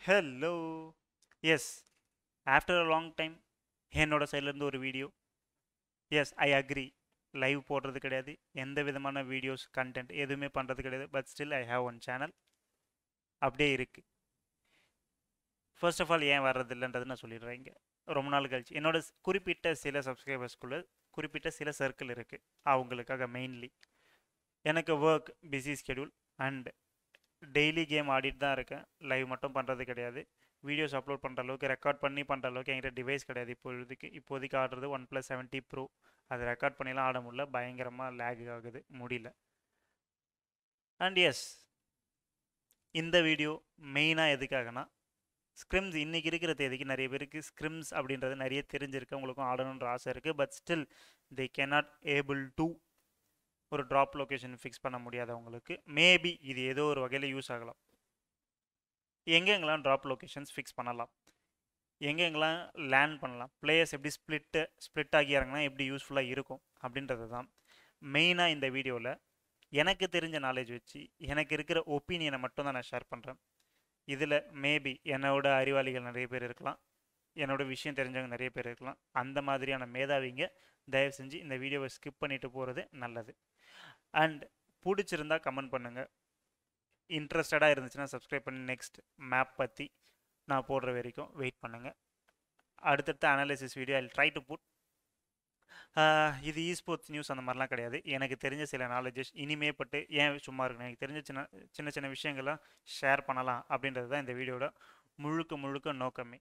Hello. Yes, after a long time என்னோட சைட்லேருந்து ஒரு video. Yes, I agree. Live போடுறது கிடையாது, எந்த விதமான வீடியோஸ் கண்டென்ட் எதுவுமே பண்ணுறது கிடையாது. But still I have one channel அப்படியே இருக்குது. ஃபர்ஸ்ட் ஆஃப் ஆல் ஏன் வர்றதில்லைன்றது நான் சொல்லிடுறேன். இங்கே ரொம்ப நாள் கழிச்சு என்னோட குறிப்பிட்ட சில சப்ஸ்கிரைபர்ஸ்குள்ளே குறிப்பிட்ட சில சர்க்கிள் இருக்குது. அவங்களுக்காக மெயின்லி எனக்கு work busy schedule and daily game ஆடிட்டு தான் இருக்கேன். லைவ் மட்டும் பண்ணுறது கிடையாது. வீடியோஸ் அப்லோட் பண்ணுற அளவுக்கு ரெக்கார்ட் பண்ணி பண்ணுற அளவுக்கு என்கிட்ட டிவைஸ் கிடையாது. இப்போதைக்கு ஆடுறது OnePlus 70 Pro. அதை ரெக்கார்ட் பண்ணிலாம் ஆட முடியல, பயங்கரமாக லேக் ஆகுது, முடியல. அண்ட் எஸ், இந்த வீடியோ மெயினாக எதுக்காகனா ஸ்க்ரிம்ஸ் இன்றைக்கி இருக்கிற தேதிக்கு நிறைய பேருக்கு ஸ்க்ரிம்ஸ் அப்படின்றது நிறைய தெரிஞ்சிருக்கு, உங்களுக்கும் ஆடணுன்ற ஆசை இருக்குது. But still they cannot able to ஒரு ட்ராப் லொக்கேஷன் ஃபிக்ஸ் பண்ண முடியாதவங்களுக்கு மேபி இது ஏதோ ஒரு வகையில் யூஸ் ஆகலாம். எங்கெங்கெல்லாம் ட்ராப் லொக்கேஷன்ஸ் ஃபிக்ஸ் பண்ணலாம், எங்கெங்கெல்லாம் லேண்ட் பண்ணலாம், பிளேயர்ஸ் எப்படி ஸ்ப்ளிட் ஆகி இறங்கினா எப்படி யூஸ்ஃபுல்லாக இருக்கும் அப்படின்றது தான் மெயினாக இந்த வீடியோவில் எனக்கு தெரிஞ்ச நாலேஜ் வச்சு எனக்கு இருக்கிற ஒப்பீனியனை மட்டும் தான் நான் ஷேர் பண்ணுறேன். இதில் மேபி என்னோட அறிவாளிகள் நிறைய பேர் இருக்கலாம், என்னோட விஷயம் தெரிஞ்சவங்க நிறைய பேர் இருக்கலாம். அந்த மாதிரியான மேதாவிங்க தயவு செஞ்சு இந்த வீடியோவை ஸ்கிப் பண்ணிட்டு போகிறது நல்லது. அண்ட் பிடிச்சிருந்தா கமெண்ட் பண்ணுங்கள், இன்ட்ரெஸ்டடாக இருந்துச்சுன்னா சப்ஸ்கிரைப் பண்ணி நெக்ஸ்ட் மேப் பற்றி நான் போடுற வரைக்கும் வெயிட் பண்ணுங்கள். அடுத்தடுத்த analysis video I try to put. இது eSports நியூஸ் அந்த மாதிரிலாம் கிடையாது. எனக்கு தெரிஞ்ச சில நாலேஜஸ் இனிமேப்பட்டு ஏன் சும்மா இருக்கணும், எனக்கு தெரிஞ்ச சின்ன சின்ன விஷயங்கள்லாம் ஷேர் பண்ணலாம் அப்படின்றது தான் இந்த வீடியோட முழுக்க நோக்கமே.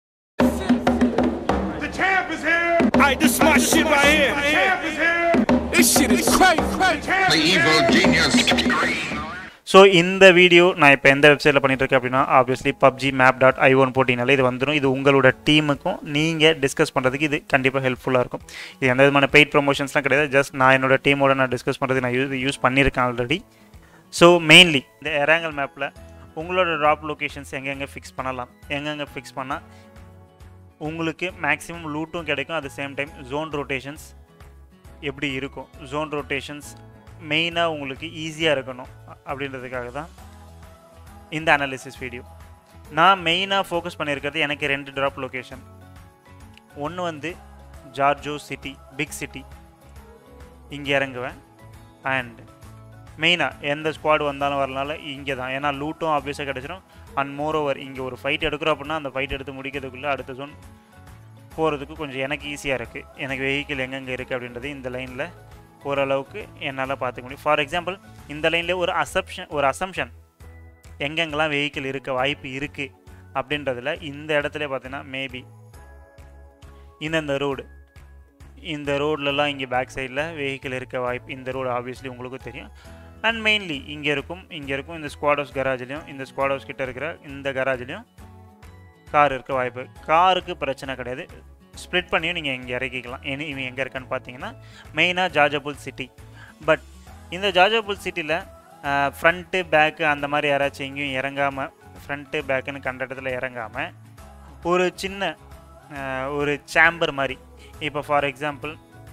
The champ is here! Alright, this is my shit right here. The champ is here! This shit is crazy. The evil genius. So இந்த வீடியோ நான் இப்போ எந்த வெப்சைட்டில் பண்ணிட்டுருக்கேன் அப்படின்னா ஆப்வியஸ்லி PUBGmap.io போட்டிங்கனாலே இது வந்துடும். இது உங்களோட டீமுக்கும் நீங்கள் டிஸ்கஸ் பண்ணுறதுக்கு இது கண்டிப்பாக ஹெல்ப்ஃபுல்லாக இருக்கும். இது எந்த விதமான பெய்ட் ப்ரொமோஷன்ஸ்லாம் கிடையாது, ஜஸ்ட் நான் என்னோட டீமோட நான் டிஸ்கஸ் பண்ணுறதுக்கு நான் யூஸ் பண்ணியிருக்கேன் ஆல்ரெடி. ஸோ மெயின்லி இந்த எராங்கல் மேப்பில் உங்களோட ட்ராப் லொக்கேஷன்ஸ் எங்கெங்கே ஃபிக்ஸ் பண்ணலாம், எங்கெங்கே ஃபிக்ஸ் பண்ணால் உங்களுக்கு மேக்ஸிமம் லூட்டும் கிடைக்கும், at the same time zone rotations எப்படி இருக்கும், ஜோன் ரொட்டேஷன்ஸ் மெயினாக உங்களுக்கு ஈஸியாக இருக்கணும் அப்படின்றதுக்காக தான் இந்த அனாலிசிஸ் வீடியோ. நான் மெயினாக ஃபோக்கஸ் பண்ணியிருக்கிறது எனக்கு 2 ட்ராப் லொக்கேஷன். ஒன்று வந்து ஜார்ஜோ சிட்டி, பிக் சிட்டி, இங்கே இறங்குவேன். அண்ட் மெயினாக எந்த ஸ்குவாட் வந்தாலும் வரனால இங்கே தான், ஏன்னா லூட்டும் ஆப்வியஸாக கிடச்சிடும். அண்ட் மோரோவர் இங்கே ஒரு ஃபைட் எடுக்கிறோம் அப்படின்னா அந்த ஃபைட் எடுத்து முடிக்கிறதுக்குள்ளே அடுத்த ஜோன் போகிறதுக்கு கொஞ்சம் எனக்கு ஈஸியாக இருக்குது. எனக்கு வெஹிக்கிள் எங்கெங்கே இருக்குது அப்படின்றது இந்த லைனில் ஓரளவுக்கு என்னால் பார்த்துக்க முடியும். ஃபார் எக்ஸாம்பிள் இந்த லைனில் ஒரு அசம்ஷன் எங்கெங்கெல்லாம் வெஹிக்கிள் இருக்க வாய்ப்பு இருக்குது அப்படின்றதில் இந்த இடத்துல பார்த்தீங்கன்னா மேபி இந்த ரோட்லலாம் இங்கே பேக் சைடில் வெஹிக்கிள் இருக்க வாய்ப்பு, இந்த ரோடு ஆப்வியஸ்லி உங்களுக்கு தெரியும். அண்ட் மெயின்லி இங்கே இருக்கும் இந்த ஸ்குவாட் ஹவுஸ் கராஜ்லேயும், இந்த ஸ்குவாட் ஹவுஸ் கிட்ட இருக்கிற இந்த கராஜ்லேயும் கார் இருக்க வாய்ப்பு. காருக்கு பிரச்சனை கிடையாது, ஸ்ப்ளிட் பண்ணியும் நீங்கள் இங்கே இறக்கிக்கலாம். இவன் எங்கே இருக்கான்னு பார்த்தீங்கன்னா மெயினாக ஜார்ஜபுல் சிட்டி. பட் இந்த ஜார்ஜபுல் சிட்டியில் ஃப்ரண்ட்டு பேக்கு அந்த மாதிரி யாராச்சும் எங்கேயும் இறங்காமல், ஃப்ரண்ட்டு பேக்குன்னு கண்ட இடத்துல இறங்காமல் ஒரு சின்ன ஒரு சேம்பர் மாதிரி, இப்போ ஃபார் எக்ஸாம்பிள்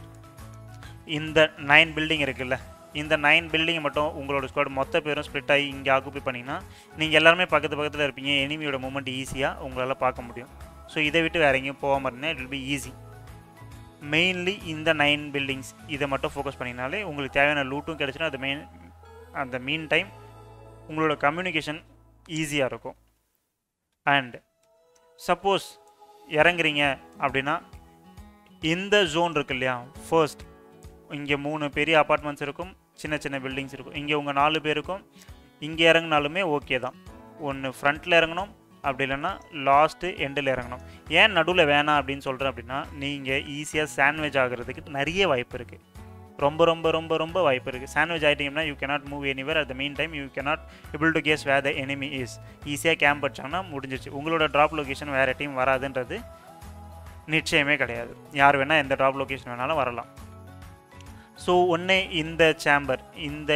இந்த 9 பில்டிங் இருக்குல்ல, இந்த 9 பில்டிங்கை மட்டும் உங்களோட ஸ்குவாட் மொத்த பேரும் ஸ்ப்ளிட் ஆகி இங்கே ஆக்குப்பை பண்ணிங்கன்னா நீங்கள் எல்லாருமே பக்கத்தில் இருப்பீங்க. எனிமியோட மூமெண்ட் ஈஸியாக உங்களால் பார்க்க முடியும். ஸோ இதை விட்டு வேறு எங்கேயும் போகாமல் இருந்தால் it will be easy. Mainly இந்த 9 பில்டிங்ஸ் இதை மட்டும் ஃபோக்கஸ் பண்ணினாலே உங்களுக்கு தேவையான லூட்டும் கிடச்சிடும். அந்த மீன் டைம் உங்களோட கம்யூனிகேஷன் ஈஸியாக இருக்கும். அண்ட் சப்போஸ் இறங்குறீங்க அப்படின்னா இந்த ஜோன் இருக்கு இல்லையா, ஃபர்ஸ்ட் இங்கே 3 பெரிய அப்பார்ட்மெண்ட்ஸ் இருக்கும், சின்ன பில்டிங்ஸ் இருக்கும். இங்கே உங்கள் 4 பேருக்கும் இங்கே இறங்கினாலுமே ஓகே தான். ஒன்று ஃப்ரண்ட்டில் இறங்கணும், அப்படி இல்லைன்னா லாஸ்ட்டு எண்டில் இறங்கணும். ஏன் நடுவில் வேணாம் அப்படின்னு சொல்கிறேன் அப்படின்னா நீங்கள் ஈஸியாக சாண்ட்விச் ஆகிறதுக்கு நிறைய வாய்ப்பு இருக்குது, ரொம்ப வாய்ப்பு இருக்குது. சாண்ட்விச் ஆகிட்டிங்கன்னா you cannot move anywhere, at the mean time you cannot able to guess where the enemy is. ஈஸியாக கேம்ப் அடிச்சாங்கன்னா முடிஞ்சிச்சு. உங்களோட ட்ராப் லொக்கேஷன் வேறு டீம் வராதுன்றது நிச்சயமே கிடையாது. யார் வேணால் எந்த ட்ராப் லொக்கேஷன் வேணாலும் வரலாம். ஸோ ஒன்று இந்த சேம்பர், இந்த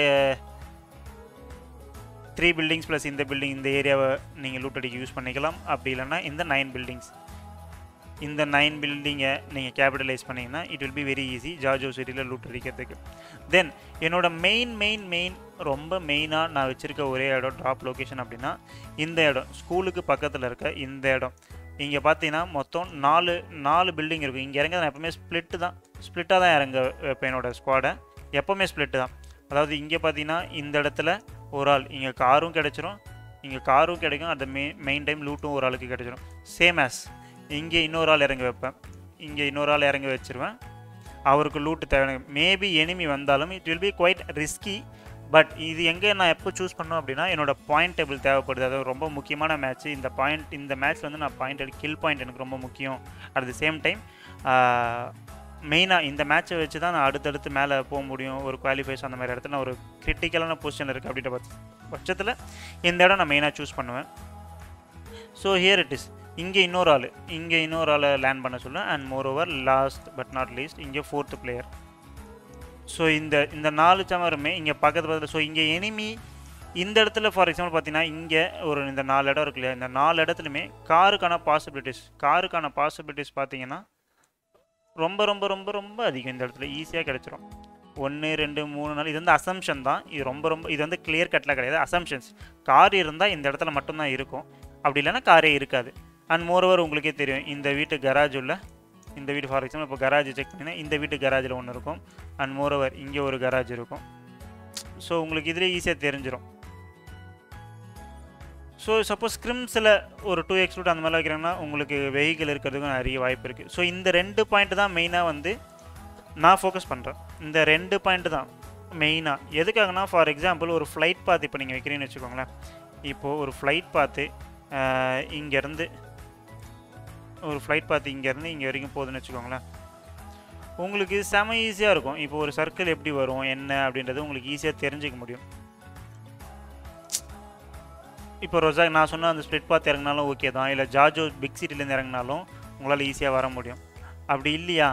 3 பில்டிங்ஸ் ப்ளஸ் இந்த பில்டிங், இந்த ஏரியாவை நீங்கள் லூட் அடிக்க யூஸ் பண்ணிக்கலாம். அப்படி இல்லைன்னா இந்த 9 பில்டிங்ஸ், இந்த 9 பில்டிங்கை நீங்கள் கேபிட்டலைஸ் பண்ணிங்கன்னா it will be very easy ஜார்ஜோ சிட்டியில் லூட் அடிக்கிறதுக்கு. தென் என்னோட மெயின் ரொம்ப மெயினாக நான் வச்சுருக்க ஒரே இடம் ட்ராப் லொக்கேஷன் அப்படின்னா இந்த இடம் ஸ்கூலுக்கு பக்கத்தில் இருக்க இந்த இடம். இங்கே பார்த்தீங்கன்னா மொத்தம் 4 பில்டிங் இருக்கும். இங்கே இறங்க நான் எப்போவுமே ஸ்ப்ளிட்டாக தான் இறங்க வைப்பேன் என்னோடய ஸ்குவாடை. எப்போவுமே ஸ்ப்ளிட்டு தான். அதாவது இங்கே பார்த்தீங்கன்னா இந்த இடத்துல ஒரு ஆள், இங்கே காரும் கிடச்சிரும், இங்கே காரும் கிடைக்கும், அந்த மெயின் டைம் லூட்டும் ஒரு ஆளுக்கு கிடச்சிரும். சேம் ஆஸ் இங்கே இன்னொரு ஆள் இறங்கி வைப்பேன், இங்கே இன்னொரு ஆள் இறங்கி வச்சுருவேன். அவருக்கு லூட்டு தேவை. மேபி எனிமி வந்தாலும் it will be quite risky. But இது எங்கே நான் எப்போ சூஸ் பண்ணோம் அப்படின்னா என்னோடய பாயிண்ட் டேபிள் தேவைப்படுது. அது ரொம்ப முக்கியமான மேட்ச்சு. இந்த மேட்ச் வந்து நான் கில் பாயிண்ட் எனக்கு ரொம்ப முக்கியம். அட் தி சேம் டைம் மெயினாக இந்த மேட்ச்சை வச்சு தான் நான் அடுத்தடுத்து மேலே போக முடியும். ஒரு குவாலிஃபைஸ் அந்த மாதிரி இடத்துல நான் ஒரு கிரிட்டிக்கலான பொசிஷனில் இருக்குது அப்படின்ற பட்சத்தில் இந்த இடம் நான் மெயினாக சூஸ் பண்ணுவேன். So here it is. இங்கே இன்னொரு ஆளை லேண்ட் பண்ண சொல்லுவேன். And moreover last but not least இங்கே 4th பிளேயர். ஸோ இந்த 4 சமருமே இங்கே பக்கத்தில். ஸோ இங்கே எனிமி இந்த இடத்துல ஃபார் எக்ஸாம்பிள் பார்த்தீங்கன்னா இங்கே இந்த 4 இடம் இருக்கு இல்லையா, இந்த 4 இடத்துலையுமே காருக்கான பாசிபிலிட்டிஸ் பார்த்தீங்கன்னா ரொம்ப ரொம்ப ரொம்ப ரொம்ப அதிகம். இந்த இடத்துல ஈஸியாக கிடச்சிரும். 1 2 3 4 இது வந்து அசம்ஷன் தான். இது வந்து கிளியர் கட்டில் கிடையாது, அசம்ஷன்ஸ். கார் இருந்தால் இந்த இடத்துல மட்டும்தான் இருக்கும், அப்படி இல்லைன்னா காரே இருக்காது. அண்ட் மோரோவர் உங்களுக்கே தெரியும் இந்த வீட்டு கராஜ் இந்த வீடு ஃபார் எக்ஸாம்பிள் இப்போ கராஜ் செக் பண்ணிங்கன்னா இந்த வீட்டு கராஜில் ஒன்று இருக்கும். அண்ட் மோரோவர் இங்கே ஒரு கராஜ் இருக்கும். ஸோ உங்களுக்கு இதிலே ஈஸியாக தெரிஞ்சிடும். ஸோ சப்போஸ் ஸ்க்ரிம்ஸில் ஒரு 2x ரூட் அந்த மாதிரிலாம் வைக்கிறாங்கன்னா உங்களுக்கு வெஹிக்கிள் இருக்கிறதுக்கும் நிறைய வாய்ப்பு இருக்குது. ஸோ இந்த 2 பாயிண்ட் தான் மெயினாக வந்து நான் ஃபோக்கஸ் பண்ணுறேன். இந்த 2 பாயிண்ட் தான் மெயினாக. எதுக்காகனா ஃபார் எக்ஸாம்பிள் ஒரு ஃப்ளைட் பாத் இப்போ நீங்கள் வைக்கிறீங்கன்னு வச்சுக்கோங்களேன். இப்போது ஒரு ஃப்ளைட் பாத்து இங்கேருந்து இங்கே வரைக்கும் போகுதுன்னு வச்சுக்கோங்களேன். உங்களுக்கு செம ஈஸியாக இருக்கும். இப்போ ஒரு சர்க்கிள் எப்படி வரும் என்ன அப்படின்றது உங்களுக்கு ஈஸியாக தெரிஞ்சிக்க முடியும். இப்போ ரொசாக் நான் சொன்ன அந்த ஸ்ப்ளிட் பாத் இறங்கினாலும் ஓகே தான், இல்லை ஜார்ஜோ பிக் சிட்டிலேருந்து இறங்கினாலும் உங்களால் ஈஸியாக வர முடியும். அப்படி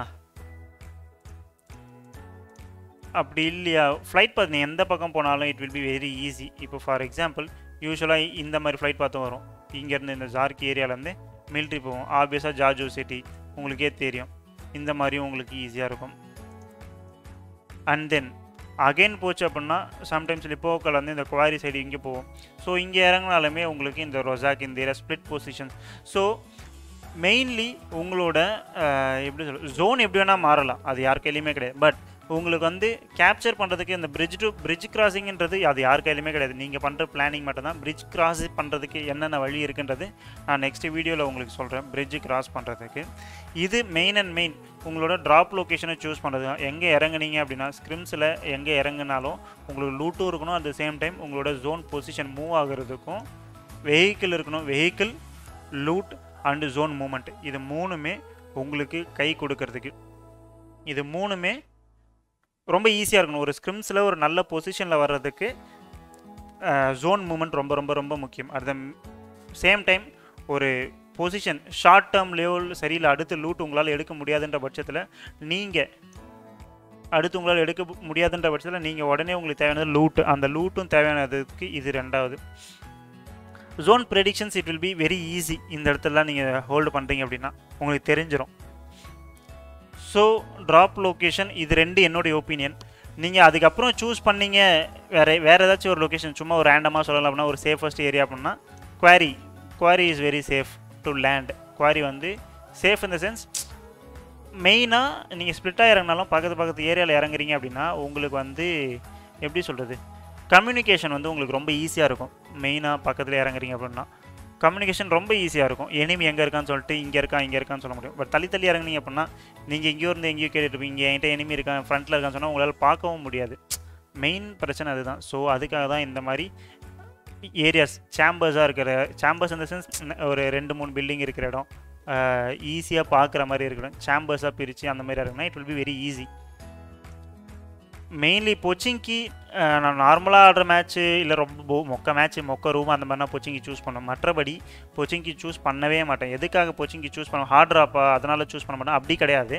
இல்லையா ஃப்ளைட் பாத் நீ எந்த பக்கம் போனாலும் it will be very easy. இப்போ ஃபார் எக்ஸாம்பிள் யூஸ்வலாக இந்த மாதிரி ஃப்ளைட் பாத்தும் வரும். இங்கேருந்து இந்த ஜார்க்கி ஏரியாவிலேருந்து மிலிட்ரி போவோம். ஆப்வியஸாக ஜார்ஜோ சிட்டி உங்களுக்கே தெரியும். இந்த மாதிரியும் உங்களுக்கு ஈஸியாக இருக்கும். அண்ட் தென் அகெயின் போச்சு அப்படின்னா சம்டைம்ஸ் லிப்போக்கல் வந்து இந்த குவாரி சைடு இங்கே போவோம். ஸோ இங்கே இறங்கினாலுமே உங்களுக்கு இந்த ரொசாக் இந்த area split position. So mainly உங்களோட எப்படி ஜோன் எப்படி வேணால் மாறலாம், அது யார் கையிலையுமே கிடையாது. பட் உங்களுக்கு வந்து கேப்சர் பண்ணுறதுக்கு இந்த பிரிட்ஜ் கிராசிங்கிறது அது யார் கையிலுமே கிடையாது. நீங்கள் பண்ணுற பிளானிங் மட்டும்தான். பிரிட்ஜ் கிராஸ் பண்ணுறதுக்கு என்னென்ன வழி இருக்குன்றது நான் நெக்ஸ்ட் வீடியோவில் உங்களுக்கு சொல்கிறேன். பிரிட்ஜ் கிராஸ் பண்ணுறதுக்கு இது மெயின் உங்களோட ட்ராப் லொக்கேஷனை சூஸ் பண்ணுறது. எங்கே இறங்குனீங்க அப்படின்னா ஸ்க்ரிம்ஸில் எங்கே இறங்குனாலும் உங்களுக்கு லூட்டும் இருக்கணும். அட் த சேம் டைம் உங்களோட ஜோன் பொசிஷன் மூவ் ஆகிறதுக்கும் வெஹிக்கிள் இருக்கணும். Vehicle, loot and zone movement இது 3மே உங்களுக்கு கை கொடுக்கறதுக்கு இது 3மே ரொம்ப ஈஸியாக இருக்கணும். ஒரு ஸ்க்ரிம்ஸில் ஒரு நல்ல பொசிஷனில் வர்றதுக்கு ஜோன் மூமெண்ட் ரொம்ப ரொம்ப ரொம்ப முக்கியம். அட் த சேம் டைம் ஒரு பொசிஷன் ஷார்ட் டேர்ம் லெவல் சரியில்லை, அடுத்து லூட் உங்களால் எடுக்க முடியாதுன்ற பட்சத்தில் நீங்கள் உடனே உங்களுக்கு தேவையானது லூட்டு. அந்த லூட்டும் தேவையானதுக்கு இது 2வது. Zone predictions it will be very easy. இந்த இடத்துலலாம் நீங்கள் ஹோல்டு பண்ணுறீங்க அப்படின்னா உங்களுக்கு தெரிஞ்சிடும். ஸோ ட்ராப் லொக்கேஷன் இது 2 என்னுடைய ஒப்பீனியன். நீங்கள் அதுக்கப்புறம் சூஸ் பண்ணீங்க வேறு ஏதாச்சும் ஒரு லொக்கேஷன் சும்மா ஒரு ரேண்டமாக சொல்லலாம் அப்படின்னா ஒரு சேஃபஸ்ட் ஏரியா அப்படின்னா quarry is very safe to land. Quarry வந்து சேஃப் இன் த சென்ஸ் மெயினாக நீங்கள் ஸ்ப்ளிட்டாக இறங்கினாலும் பக்கத்து ஏரியாவில் இறங்குறீங்க அப்படின்னா உங்களுக்கு வந்து எப்படி சொல்கிறது, கம்யூனிகேஷன் வந்து உங்களுக்கு ரொம்ப ஈஸியாக இருக்கும். மெயினாக பக்கத்தில் இறங்குறீங்க அப்படின்னா கம்யூனிகேஷன் ரொம்ப ஈஸியாக இருக்கும். எனிமி எங்கே இருக்கான்னு சொல்லிட்டு இங்கே இருக்கான்னு சொல்ல முடியும். பட் தள்ளி இறங்குனீங்க அப்படின்னா நீங்கள் எங்கேயோ இருந்து எங்கேயோ கேட்டுருப்பீங்க, இங்கே என்கிட்ட எனிமி இருக்கான் ஃப்ரண்ட்டில் இருக்கான்னு சொன்னால் உங்களால் பார்க்கவும் முடியாது. மெயின் பிரச்சனை அதுதான். ஸோ அதுக்காக தான் இந்த மாதிரி ஏரியாஸ் சேம்பர்ஸ் இந்த சென்ஸ் ஒரு 2-3 பில்டிங் இருக்கிற இடம் ஈஸியாக பார்க்குற மாதிரி இருக்கணும். சேம்பர்ஸாக பிரித்து அந்த மாதிரி இருக்குன்னா it will be very easy. Mainly Pochinki நான் நார்மலாக ஆடுற மேட்ச்சு இல்லை ரொம்ப மொக்க ரூம் அந்த மாதிரினா பொச்சிங்கி சூஸ் பண்ணோம். மற்றபடி பொச்சிங்கி சூஸ் பண்ணவே மாட்டேன். எதுக்காக பொச்சிங்கி சூஸ் பண்ண ஹார்ட் ட்ராப்பா அதனால் சூஸ் பண்ண மாட்டேன், அப்படி கிடையாது.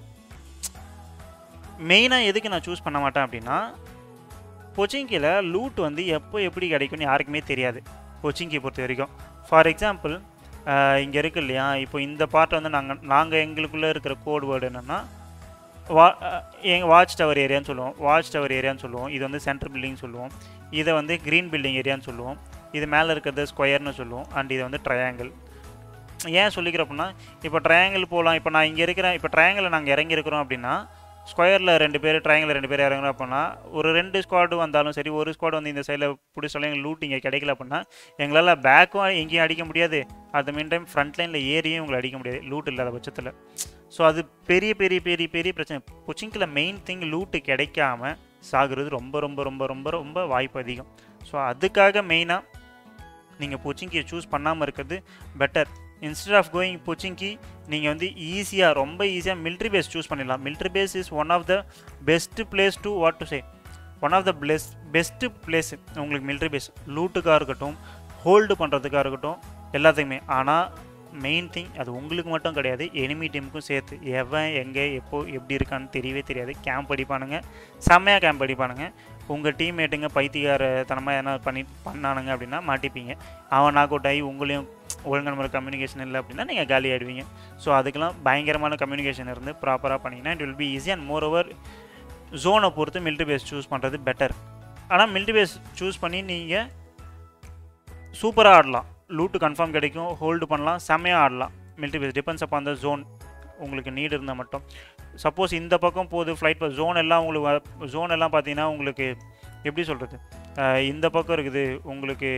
மெயினாக எதுக்கு நான் சூஸ் பண்ண மாட்டேன் அப்படின்னா பொச்சிங்கியில் லூட் வந்து எப்போ எப்படி கிடைக்கும்னு யாருக்குமே தெரியாது பொச்சிங்கி பொறுத்த வரைக்கும். ஃபார் எக்ஸாம்பிள் இங்கே இருக்குது இல்லையா, இப்போ இந்த பார்ட்டை வந்து நாங்கள் எங்களுக்குள்ளே இருக்கிற கோட் வேர்டு என்னென்னா வாட்ச் டவர் ஏரியான்னு சொல்லுவோம். வாட்ச் டவர் ஏரியான்னு சொல்லுவோம். இது வந்து சென்ட்ரல் பில்டிங் சொல்லுவோம். இதை வந்து க்ரீன் பில்டிங் ஏரியான்னு சொல்லுவோம். இது மேலே இருக்கிறது ஸ்கொயர்னு சொல்லுவோம். அண்ட் இது வந்து ட்ரையாங்கிள். ஏன் சொல்லிக்கிறோம் அப்படின்னா, இப்போ ட்ரையாங்கிள் போகலாம். இப்போ நான் இங்கே இருக்கிறேன், இப்போ ட்ரையாங்கிளில் நாங்கள் இறங்கியிருக்கிறோம் அப்படின்னா, ஸ்கொயரில் 2 பேர், ட்ரையாங்கில் 2 பேர் இறங்குறோம் அப்படின்னா, ஒரு 2 ஸ்குவாடு வந்தாலும் சரி, ஒரு ஸ்குவாட் வந்து இந்த சைடில் பிடிச்சாலும் எங்களுக்கு லூட் இங்கே கிடைக்கல அப்படின்னா, எங்களால் பேக்கும் எங்கேயும் அடிக்க முடியாது. At the mean time front லைனில் ஏறியும் உங்களை அடிக்க முடியாது லூட் இல்லாத பட்சத்தில். ஸோ அது பெரிய பெரிய பெரிய பெரிய பிரச்சனை. பொச்சிங்கில் மெயின் திங் லூட்டு கிடைக்காம சாகுறது ரொம்ப ரொம்ப ரொம்ப ரொம்ப ரொம்ப வாய்ப்பு அதிகம். ஸோ அதுக்காக மெயினாக நீங்கள் பொச்சிங்கியை சூஸ் பண்ணாமல் இருக்கிறது better. Instead of going Pochinki நீங்கள் வந்து ஈஸியாக, ரொம்ப ஈஸியாக மிலிட்ரி பேஸ் சூஸ் பண்ணிடலாம். Military base is one of the best place to what to say one of the best place உங்களுக்கு மிலிட்ரி பேஸ். லூட்டுக்காக இருக்கட்டும், ஹோல்டு பண்ணுறதுக்காக இருக்கட்டும், எல்லாத்துக்குமே. ஆனால் மெயின் திங் அது உங்களுக்கு மட்டும் கிடையாது, எனிமி டீமுக்கும் சேர்த்து. எவன் எங்கே எப்போ எப்படி இருக்கான்னு தெரியவே தெரியாது. கேம்ப் அடிப்பானுங்க, செம்மையாக கேம்ப் அடிப்பானுங்க. உங்கள் டீம்மேட்டுங்க பைத்தியக்காரத்தனமாக எதனா பண்ணானுங்க அப்படின்னா மாட்டிப்பீங்க. அவன் நாக் அவுட் ஆகி உங்களையும் ஒழுங்கான முறை கம்யூனிகேஷன் இல்லை அப்படின்னா நீங்கள் காலி ஆகிடுவீங்க. ஸோ அதுக்கெல்லாம் பயங்கரமான கம்யூனிகேஷன் இருந்து ப்ராப்பராக பண்ணிங்கன்னா it will be easy. And moreover ஜோனை பொறுத்து மிலிட்ரி பேஸ் சூஸ் பண்ணுறது பெட்டர். ஆனால் மிலிட்ரி பேஸ் சூஸ் பண்ணி நீங்கள் சூப்பராக ஆடலாம். லூட்டு கன்ஃபார்ம் கிடைக்கும், ஹோல்டு பண்ணலாம், செம்மையாக ஆடலாம். Military base depends upon the zone. உங்களுக்கு நீடு இருந்தால் மட்டும். சப்போஸ் இந்த பக்கம் போகுது ஃப்ளைட் பாஸ் ஜோன் எல்லாம் உங்களுக்கு ஜோன் எல்லாம் பார்த்தீங்கன்னா உங்களுக்கு எப்படி சொல்கிறது, இந்த பக்கம் இருக்குது உங்களுக்கு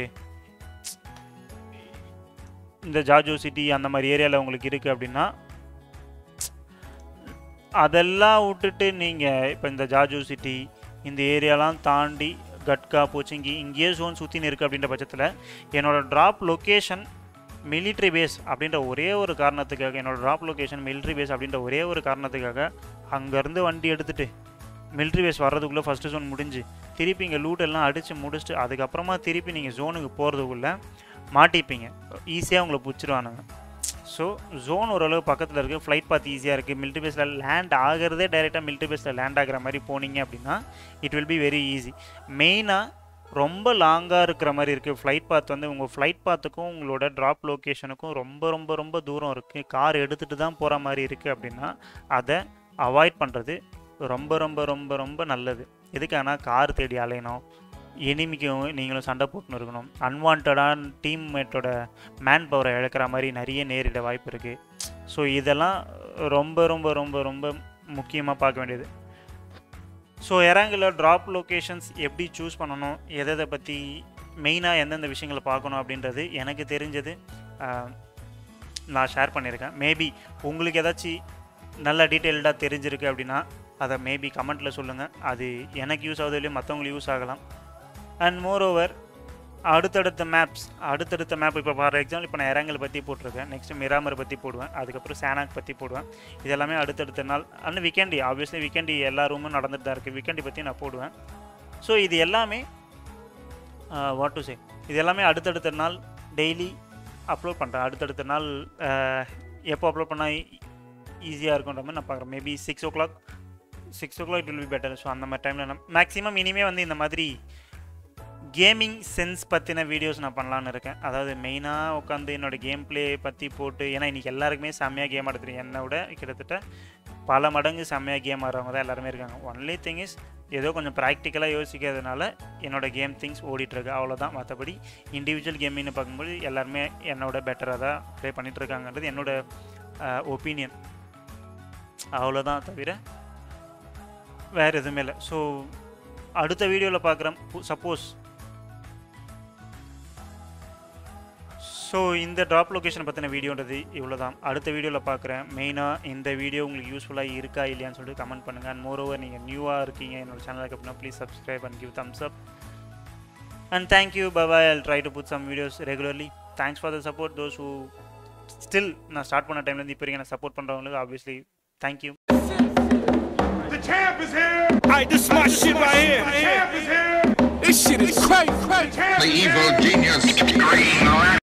இந்த ஜார்ஜோ சிட்டி அந்த மாதிரி ஏரியாவில் உங்களுக்கு இருக்குது அப்படின்னா, அதெல்லாம் விட்டுட்டு நீங்கள் இப்போ இந்த ஜார்ஜோ சிட்டி இந்த ஏரியாலாம் தாண்டி கட்கா போச்சிங்கி இங்கேயே ஜோன் சுற்றின்னு இருக்குது அப்படின்ற பட்சத்தில் என்னோடய ட்ராப் லொக்கேஷன் மிலிட்ரி பேஸ் அப்படின்ற ஒரே ஒரு காரணத்துக்காக, அங்கேருந்து வண்டி எடுத்துகிட்டு மிலிட்ரி பேஸ் வர்றதுக்குள்ளே ஃபஸ்ட்டு ஜோன் முடிஞ்சு திருப்பி இங்கே லூட் எல்லாம் அடித்து முடிச்சுட்டு அதுக்கப்புறமா திருப்பி நீங்கள் ஜோனுக்கு போகிறதுக்குள்ளே மாட்டிப்பீங்க. ஈஸியாக உங்களை பிடிச்சிருவானுங்க. ஸோ ஜோன் ஓரளவு பக்கத்தில் இருக்குது, ஃப்ளைட் பார்த்து ஈஸியாக இருக்குது. மிலிட்ரி பேஸில் லேண்ட் ஆகிறதே டைரெக்டாக மிலிட்ரி பேஸில் லேண்ட் ஆகிற மாதிரி போனீங்க அப்படின்னா it will be very easy. மெயினாக ரொம்ப லாங்காக இருக்கிற மாதிரி இருக்குது ஃப்ளைட் பாத் வந்து. உங்கள் ஃப்ளைட் பாத்துக்கும் உங்களோட ட்ராப் லொக்கேஷனுக்கும் ரொம்ப ரொம்ப ரொம்ப தூரம் இருக்குது, கார் எடுத்துகிட்டு தான் போகிற மாதிரி இருக்குது அப்படின்னா அதை அவாய்ட் பண்ணுறது ரொம்ப ரொம்ப ரொம்ப ரொம்ப நல்லது. எதுக்கானா கார் தேடி அலையணும், எனிமிக்கும் நீங்களும் சண்டை போட்டுன்னு இருக்கணும், அன்வான்டான டீம்மேட்டோட மேன் பவரை இழக்கிற மாதிரி நிறைய நேரிட வாய்ப்பு இருக்குது. ஸோ இதெல்லாம் ரொம்ப ரொம்ப ரொம்ப ரொம்ப முக்கியமாக பார்க்க வேண்டியது. ஸோ எராங்கில் ட்ராப் லொக்கேஷன்ஸ் எப்படி சூஸ் பண்ணணும், எதை பற்றி மெயினாக எந்தெந்த விஷயங்களை பார்க்கணும் அப்படின்றது எனக்கு தெரிஞ்சது நான் ஷேர் பண்ணியிருக்கேன். மேபி உங்களுக்கு ஏதாச்சும் நல்ல டீட்டெயில்டாக தெரிஞ்சிருக்கு அப்படின்னா அதை மேபி கமெண்ட்டில் சொல்லுங்கள். அது எனக்கு யூஸ் ஆகுது இல்லையோ மற்றவங்களுக்கு யூஸ் ஆகலாம். அண்ட் மோர் ஓவர் அடுத்தடுத்த மேப் இப்போ ஃபார் எக்ஸாம்பிள் இப்போ நான் எராங்கல் பற்றி போட்டிருக்கேன், நெக்ஸ்ட்டு மிராமர் பற்றி போடுவேன், அதுக்கப்புறம் சானாக் பற்றி போடுவேன். இது எல்லாமே அடுத்தடுத்த நாள். அண்ட் வீக்கெண்டி ஆப்வியஸ்லி வீக்கெண்டி எல்லா ரூமும் நடந்துட்டு தான் இருக்குது, வீக்கெண்டி பற்றி நான் போடுவேன். ஸோ இது எல்லாமே வாட் டு சே இது எல்லாமே அடுத்தடுத்த நாள் டெய்லி அப்லோட் பண்ணுறேன். அடுத்தடுத்த நாள் எப்போ அப்லோட் பண்ணால் ஈஸியாக இருக்குன்ற மாதிரி நான் பார்க்குறேன். Maybe 6 o'clock it will be better. So அந்த மாதிரி டைமில் நான் மேக்ஸிமம் இனிமேல் வந்து இந்த மாதிரி கேமிங் சென்ஸ் பற்றின வீடியோஸ் நான் பண்ணலான்னு இருக்கேன். அதாவது மெயினாக உட்காந்து என்னோடய கேம் பிளே பற்றி போட்டு, ஏன்னா இன்றைக்கி எல்லாருக்குமே செம்மையாக கேம் ஆடுறது, என்னை விட கிட்டத்தட்ட பல மடங்கு செம்மையாக கேம் ஆடுறவங்க தான் எல்லாருமே இருக்காங்க. ஒன்லி திங் இஸ் ஏதோ கொஞ்சம் ப்ராக்டிக்கலாக யோசிக்கிறதுனால என்னோடய கேம் திங்ஸ் ஓடிட்டுருக்கு, அவ்வளோதான். மற்றபடி இண்டிவிஜுவல் கேமிங்னு பார்க்கும்போது எல்லாருமே என்னோட பெட்டராக தான் ப்ளே பண்ணிகிட்ருக்காங்கன்றது என்னோடய ஒப்பீனியன், அவ்வளோதான். தவிர வேறு எதுவுமே இல்லை. ஸோ அடுத்த வீடியோவில் பார்க்குறேன். ஸோ இந்த ட்ராப் லொக்கேஷன் பற்றின வீடியோன்றது இவ்வளோ தான். அடுத்த வீடியோவில் பார்க்குறேன். மெயினாக இந்த வீடியோ உங்களுக்கு யூஸ்ஃபுல்லாக இருக்கா இல்லையான்னு சொல்லிட்டு கமெண்ட் பண்ணுங்கள். அண்ட் மோர் ஓவர் நீங்கள் நியூவாக இருக்கீங்க என்னோடய சேனலுக்கு அப்படின்னா please subscribe and give thumbs up. And thank you, bye. I'll try to put some videos regularly. Thanks for the support. Those who still நான் ஸ்டார்ட் பண்ண டைம்லேருந்து இப்போ வரைக்கும் நான் சப்போர்ட் பண்ணுறவங்களுக்கு obviously thank you. The champ is here! Alright, this is my shit right here. The champ is here! This shit is crazy. The evil genius.